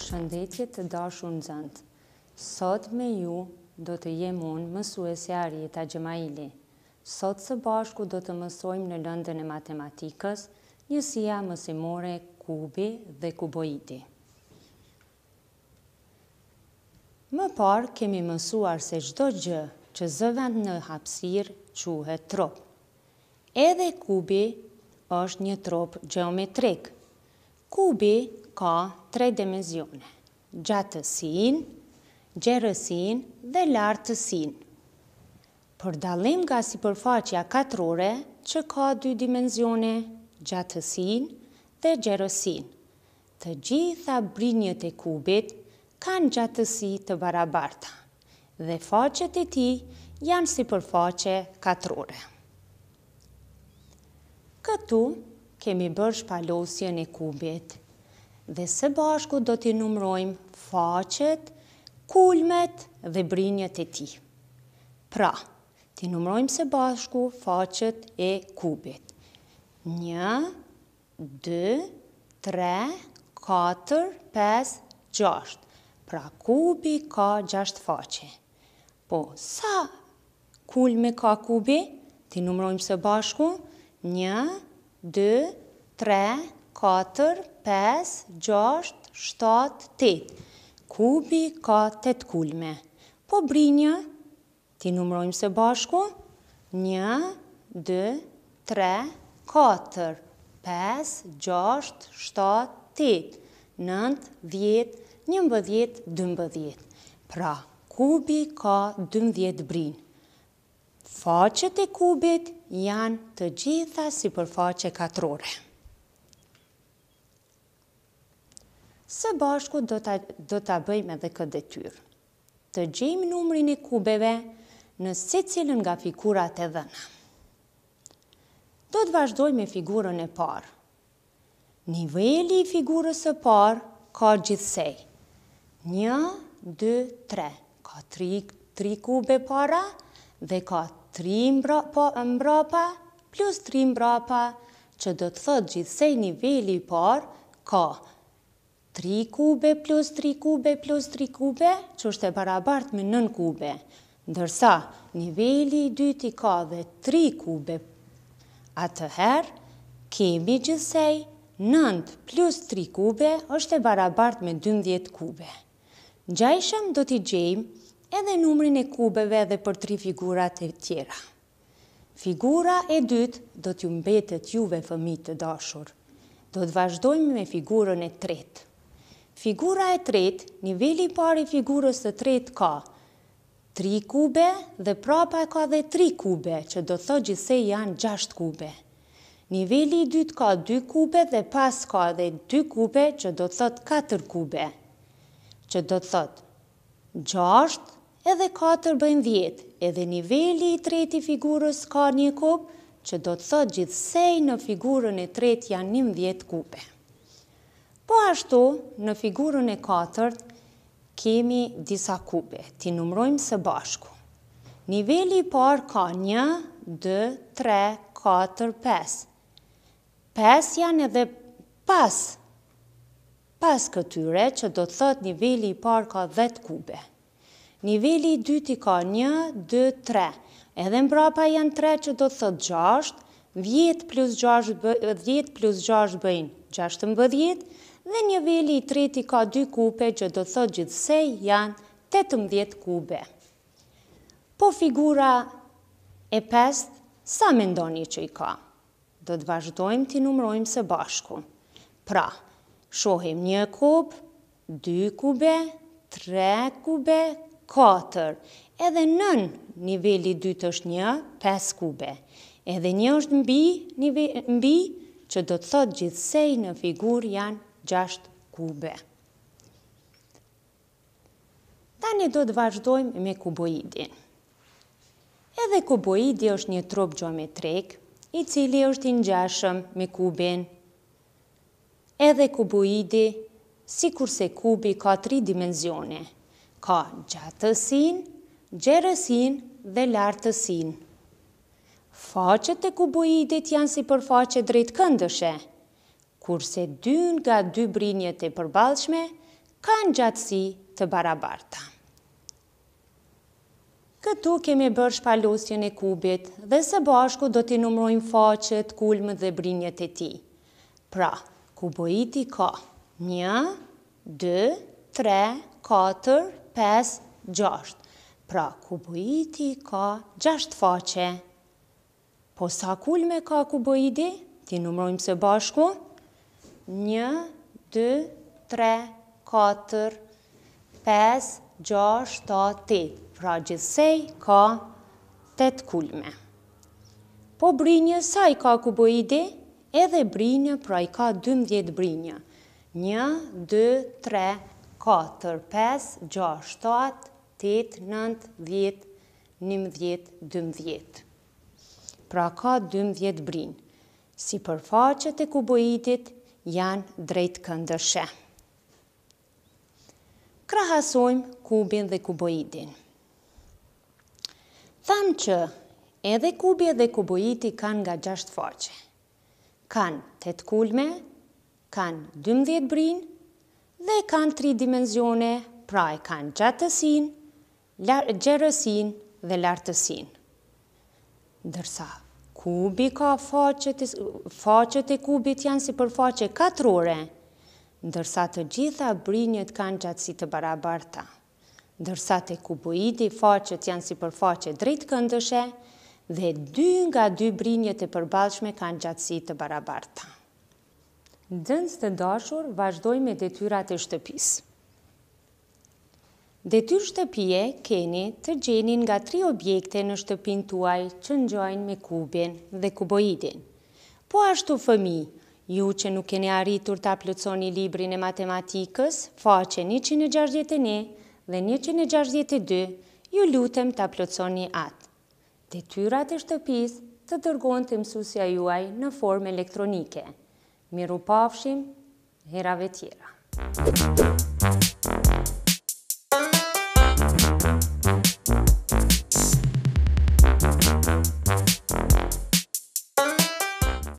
Shëndetje të dashur nxënës. Sot me ju do të jem unë mësuesja Arieta Gjemaili. Sot së bashku do të mësojmë në lëndën e matematikës njësia mësimore kubi dhe kuboidi. Më parë kemi mësuar se çdo gjë që zëvend në hapësirë quhet trop. Edhe kubi është një trop gjeometrik. Kubi ka 3 dimensione: gjatësinë, gjerësinë dhe lartësinë. Për dallim nga sipërfaqja katrore që ka 2 dimensione, gjatësinë dhe gjerësinë, të gjitha brinjët e kubit kanë gjatësi të barabarta dhe faqet e tij janë sipërfaqe katrore. Këtu kemi bërë shpalosjen e kubit dhe së bashku do t'i numërojmë faqet, kulmet dhe brinjët e tij. Pra, t'i numërojmë së bashku faqet e kubit. 1, 2, 3, 4, 5, 6. Pra, kubi ka 6 faqe. Po, sa kulme ka kubi? T'i numërojmë së bashku. 1, 2, 3, 4, 5, 6, 7, 8. Kubi ka 8 kulme. Po brinjë, t'i numërojmë së bashku. 1, 2, 3, 4, 5, 6, 7, 8, 9, 10, 11, 12. Pra, kubi ka 12 brinjë. Faqet e kubit janë të gjitha sipërfaqe katrore. Së bashku do ta bëjmë edhe këtë detyrë. Të gjejmë numrin e kubeve në secilën nga figurat e dhëna. Do të vazhdojmë me figurën e parë. Niveli i figurës së parë ka gjithsej 1, 2, 3. Ka 3 kube para dhe ka 3 mbrapa plus 3 mbrapa, që do të thotë gjithsej niveli i parë ka 3 kube plus 3 kube plus 3 kube, që është e barabartë me 9 kube, ndërsa niveli i dytë ka dhe 3 kube. Atëherë, kemi gjithsej 9 plus 3 kube është e barabartë me 12 kube. Ngjajshëm do t'i gjejmë edhe numrin e kubeve dhe për 3 figurat e tjera. Figura e dytë do t'ju mbetet juve fëmijë të dashur. Do të vazhdojmë me figurën e tretë. Figura e tretë, niveli i parë i figurës së tretë ka 3 kube dhe prapa ka dhe 3 kube, që do thotë gjithsej janë 6 kube. Niveli i dytë ka 2 kube dhe pas ka dhe 2 kube, që do thotë 4 kube, që do thotë 6 edhe 4 bëjnë 10, edhe niveli i tretë i figurës ka 1 kub, që do të thotë gjithsej në figurën e tretë janë 11 kube. Po ashtu, në figurën e katërt, kemi disa kube, t'i numërojmë së bashku. Niveli i parë ka 1, 2, 3, 4, 5. 5 janë edhe pas këtyre, që do të thotë niveli i parë ka 10 kube. Niveli i dyti ka 1, 2, 3. Edhe mbrapa janë 3, që do të thotë 6. 10 plus 6 bëjnë 16. Dhe niveli i treti ka 2 kube, që do të thotë gjithsej janë 18 kube. Po figura e pestë, sa mendoni që i ka? Do të vazhdojmë t'i numërojmë së bashku. Pra, shohim 1 kub, 2 kube, 3 kube, 4. Edhe nën niveli i dytë është 1, 5 kube. Edhe 1 është mbi, që do të thotë gjithsej në figurë janë 6 kube. Tani do të vazhdojmë me kuboidin. Edhe kuboidi është një trup gjeometrik, i cili është i ngjashëm me kubin. Edhe kuboidi, sikurse kubi ka 3 dimensione. Ka gjatësinë, gjerësinë dhe lartësinë. Faqet e kuboidit janë sipërfaqe drejtkëndëshe, kurse 2 nga 2 brinjët e përballshme kanë gjatësi të barabarta. Këtu kemi bërë shpalosjen e kubit dhe së bashku do t'i numërojmë faqet, kulmët dhe brinjët e tij. Pra, kuboidi ka 1, 2, 3, 4, 5, 6. Pra, kuboidi ka 6 faqe. Po sa kulme ka kuboidi? Ti numërojmë së bashku. 1, 2, 3, 4, 5, 6, 7, 8. Pra gjithsej ka 8 kulme. Po brinjë, sa i ka kuboidi? Edhe brinjë, pra i ka 12 brinjë. 1, 2, 3, 4, 5, 6, 7, 8, 9, 10, 11, 12. Pra ka 12 brinjë. Sipërfaqet e kuboidit janë drejtkëndëshe. Krahasojmë kubin dhe kuboidin. Thamë që edhe kubi dhe kuboidi kanë nga 6 faqe. Kanë 8 kulme, kanë 12 brinjë dhe kanë 3 dimensione, pra e kanë gjatësinë, gjerësinë dhe lartësinë. Ndërsa kubi ka faqet e kubit janë sipërfaqe katrore, ndërsa të gjitha brinjët kanë gjatësi të barabarta. Ndërsa te kuboidi faqet janë sipërfaqe drejtkëndëshe dhe 2 nga 2 brinjët e përballshme kanë gjatësi të barabarta. Nxënës të dashur, vazhdojmë me detyrat e shtëpisë. Detyrë shtëpie keni të gjeni nga 3 objekte në shtëpinë tuaj që ngjajnë me kubin dhe kuboidin. Po ashtu fëmijë, ju që nuk keni arritur ta plotësoni librin e matematikës, faqen 161 dhe 162, ju lutem ta plotësoni atë. Detyrat e shtëpisë të dërgohen te mësuesja juaj në formë elektronike. Mirupafshim herave tjera.